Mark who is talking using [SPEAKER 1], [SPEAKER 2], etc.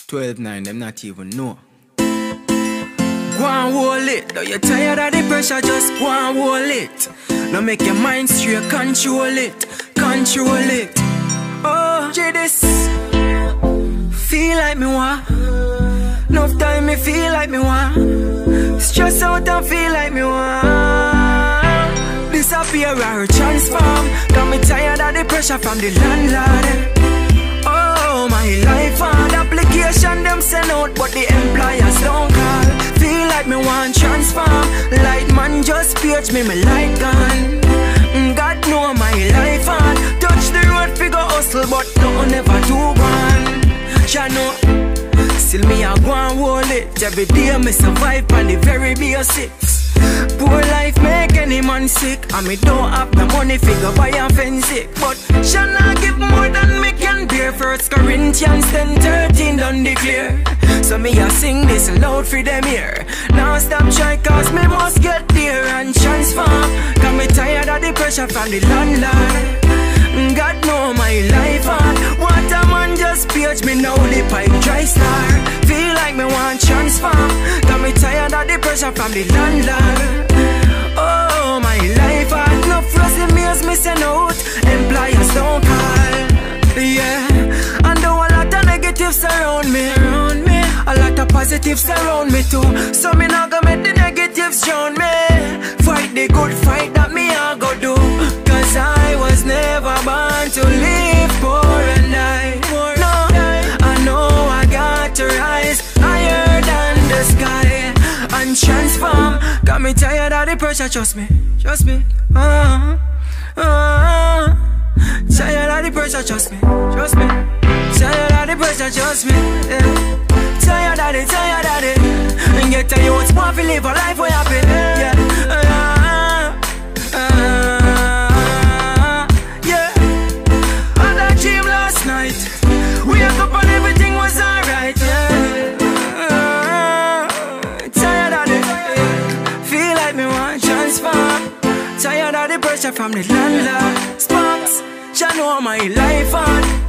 [SPEAKER 1] 12-9, them not even know. Go and hold it. Though you're tired of the pressure, just go and hold it. Now make your mind straight, control it. Control it. Oh, Jadis, feel like me want. Enough time me feel like me want. Stress out and feel like me want. Disappear or transform. Got me tired of the pressure from the landlord. Oh, my life on application them send out, but the employers don't call. Feel like me want transform. Light man just page me light gone. God know my life on. Touch the road figure hustle, but nothing ever do one. Jah know. Still me a go and hold it. Every day me survive on the very basics. Poor life make any man sick, and me don't have the money figure buy a fancy. But shall not give more than me can bear. 1 Corinthians 10:13 done declare. So me a sing this loud for them here. Now stop try cause me must get there and transform. Cause me tired of the pressure from the landlord. God know my life on. What a man just page me now the pipe dry star. Feel like me want transform. Got me tired of the pressure from the landlord. Oh, my life on. No frozen meals missing out. Employers don't call. Yeah, and though a lot of negatives around me, a lot of positives around me too. So me not gonna make the negatives drown me. Fight the good fight that me I go do. Cause I was never born to live poor and die. No, I know I got to rise higher than the sky and transform. Got me tired of the pressure, trust me, trust me. Tired of the pressure, trust me, trust me. Tired of the pressure, trust me. Yeah. Tired of it. And get to you, what's more to live a life where happy. Yeah. We woke up and everything was alright, yeah. Tired of it, yeah. Feel like me want transform. Tired of the pressure from the landlord. Sparks, you know my life on.